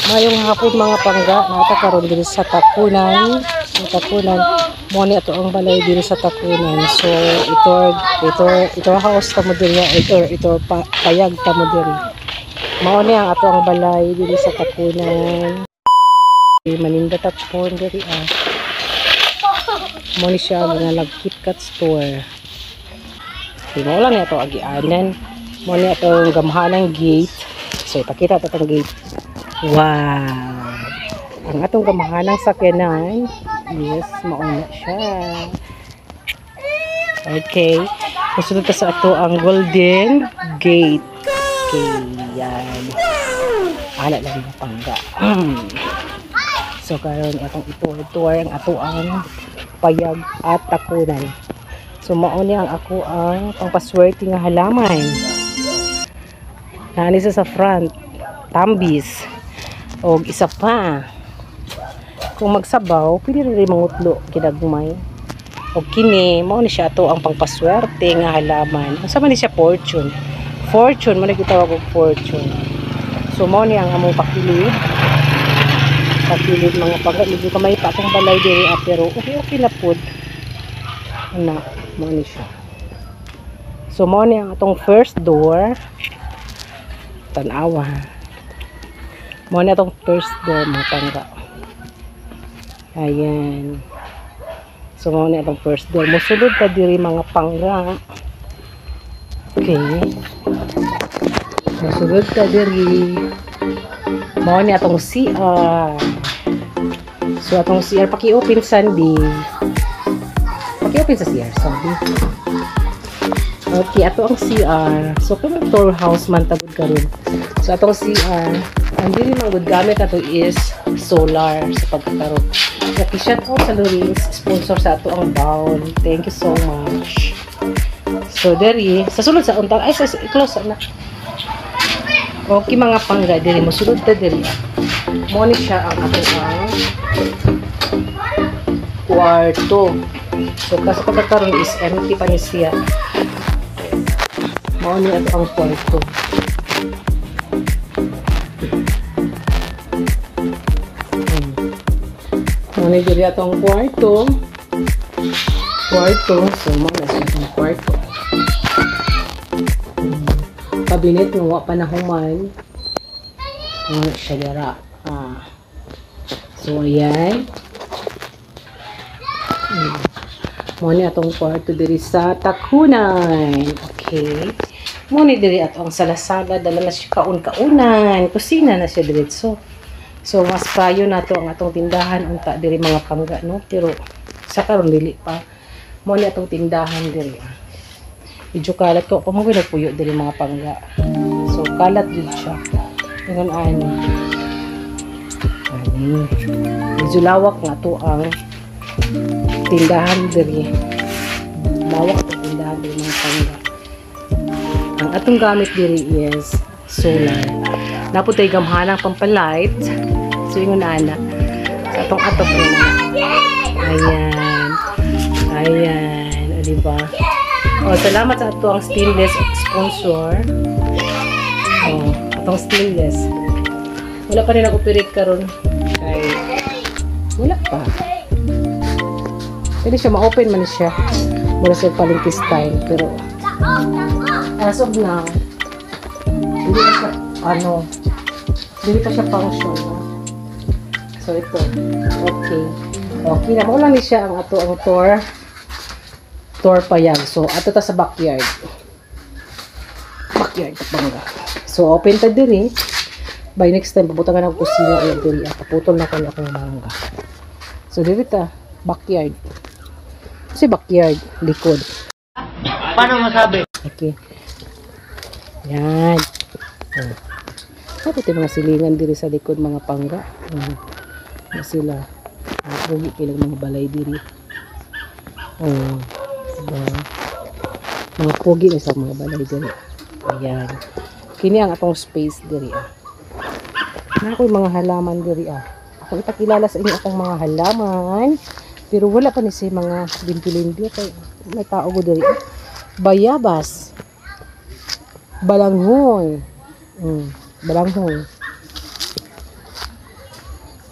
Mayong hapon mga pangga, nata karon diri sa Takunan. Sa Takunan, mo ni ato ang balay diri sa Takunan. So ito house ta mo diri, ito payag ta mo diri. Mao ni ang ato ang balay diri sa Takunan. Maninda tapon diri mo ni siya nga nag-KitKat store. Mo lang ni ato agianan. Mo ni ato gamhanang gate. So ipakita ta tong gate. Wow! Ang atong gamahanang sakyanan, yes, mauna siya. Okay. Masunod ka sa ato ang Golden Gate. Okay, yan. Ala lang yung pangga. So, karon atong ito ang ato ang payag at takunan. So, mauna ang ako ang pangpaswerte nga halaman. Nanisa sa front, tambis. O isa pa, kung magsabaw, pwede rin mangutlo kinagmay. O kini, mao ni siya to ang pangpaswerte nga halaman. Ang sama ni siya fortune. Fortune, mo nagitawag og fortune. So mao ni ang among pakilid. Pakilid mga pagka, medyo kamay pa akong balay diri pero okay na pod. Ana, mao ni siya. So mao ni ang atong first door. Tanawa. Mo na itong first door mga pangga. Ayan. So mo na itong first door. Musulod ta diri mga pangga. Okay. Musulod ta diri. Mo na itong CR. So itong CR paki-open Sunday. Paki-open sa CR Sunday. Okay, ato ang CR. So kung tour house man tagod karon. So atong CR, ang dili man gud gamit ato is solar sa pagkakaroon. Kaya shout out sa Loris, sponsor sa ato ang bowl. Thank you so much. So diri, sa sulod sa untang ay sa close na. Okay mga pangga diri mo sulod ta diri. Mo ni siya ang ato ang kwarto. So kasi pagkakaroon is empty pa ni siya. Mo ni ato ang kwarto. Muna diri atong kwarto. So muna siya atong kwarto. Kabinet nga wa panahuman. Muna siya dira. So ayan. Muna atong kwarto diri sa Takunan. Okay. Muna diri atong salasada. Dala na siya kaun-kaunan. Kusina na siya diretso. So mas prayo na to ang atong tindahan unta diri mga pangga no, pero sa karon dili pa mo ni atong tindahan diri. Medyo kalat ko pamugay nagpuyo diri mga pangga. So kalat jud siya. Ngon ani. Medyo lawak nga to ang tindahan diri. Lawak ang tindahan diri mga pangga. Ang atong gamit diri is solar. Naputay gamhanang pampalight. So yung ana. Sa atong atop na. Ayan. Ayan. O diba? O salamat sa atong stainless sponsor. O atong stainless. Wala pa rin nag-operate karon. Kay wala pa. Pwede siya ma-open man siya. Mula sa palengke style. Pero as of now, hindi na siya hindi pa siya function. So ito, okay na mo lang ni siya ang ato ang tour payag. So ato ta sa backyard kapangga. So open ta diri. By next time pabutangan ako kusina ay diri. Paputol na ko akong mangga. So diri ta backyard. Kasi backyard likod. Paano masabi? Okay. Yan. Sabi ito mga silingan diri sa likod mga pangga. Na sila. Pugi kilang mga balay diri. Mga pugi na sa mga balay diri. Ayan. Kini ang atong space diri. Na ako'y mga halaman diri. Ako ipakilala sa inyo akong mga halaman. Pero wala pa ni si mga bintilindi. May tao ko diri. Bayabas. Balanghoy. Balanghoy.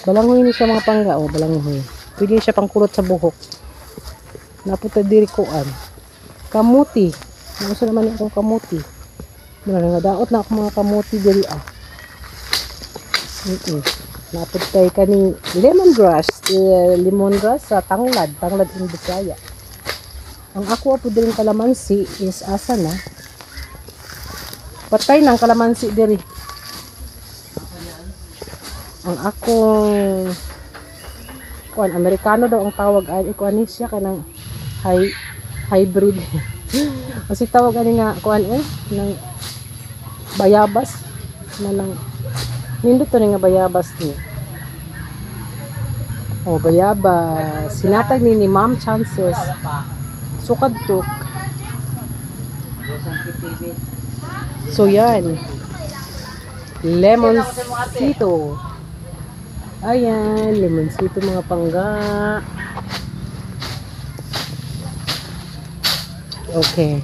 Balangoy ni siya mga pangga. O, balangoy. Pwede siya pang kulot sa buhok. Napunta diri kuan. Kamuti. Gusto naman akong kamuti. Daot na ako mga kamuti diri Napuntay ka ni lemongrass. Lemongrass sa tanglad. Tanglad in Bisaya. Ang ako po diri kalamansi is asa na. Patay ng kalamansi diri. Ang akong kuan Amerikano daw ang tawag ay kuan ni siya kanang hybrid. Kasi tawag ani nga kuan ng bayabas na lang nindot to nga bayabas ni. Oh, bayabas. Sinatag ni Ma'am Chances. Sukad tuk. So yan. Lemonsito. Ayan, lemonsito mga pangga. Okay.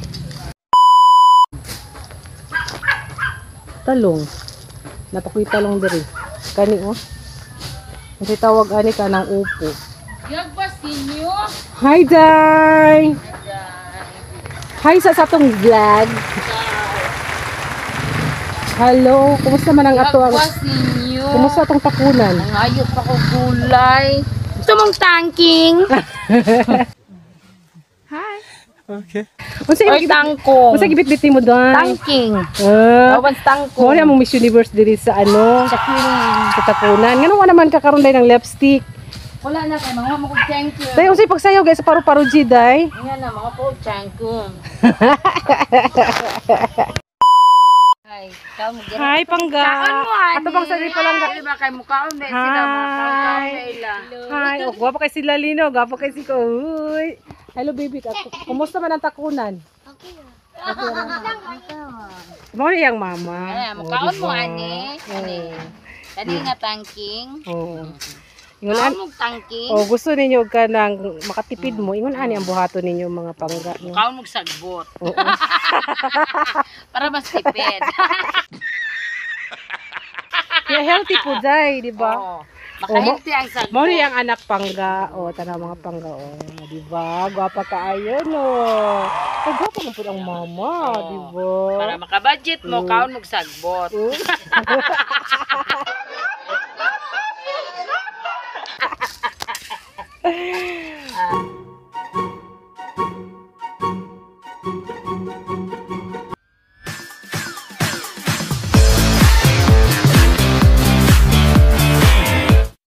Talong. Napakoy talong diri. Kani Kasi tawag ani ka ng upo. Hi, Day! Hi sa atong vlog. Hello, kumusta man ang ato ang kumusta atong takunan? Ang ayot pa ko gulay. Gusto mong tangking? Hi. Okay. Oy, tangkong. Unsa gibit-bit mo doon? Tangking. Awan tangkong. Mo ang Miss Universe diri sa sa takunan. Ngano naman kakaron day ng lipstick. Wala na kay mga mo thank you. Day unsay pagsayaw guys sa paru-paro G day. Yan na mga po tangkong. Hi, kamu gira. Hi pangga. Kaon mo ani. Ato bang sabi pa lang Di ba kay mukhaon ba sila mga ila. Hi, gwapo kay si Lalino, gwapo kay si Uy. Hello baby, kumusta man ang takunan? Okay. Mo yang mama. Ay, mukhaon mo ani. Ani. Kani nga tangking. Oo. Ingon Kaon mo tangking. oh, gusto ninyo ka nang makatipid mo. Ingon ani ang buhaton ninyo mga pangga. No? Kaon mo sagbot. Oo. Para mas tipid. Kaya healthy po day, di ba? Oo. Maka-healthy ang sagbot. Mo ang anak pangga. O, tanaw mga pangga. O, di ba? Gwapa kaayo, no? Ay, gwapa na po ang mama, di ba? Para maka-budget mo, kaon mo sagbot. Oo.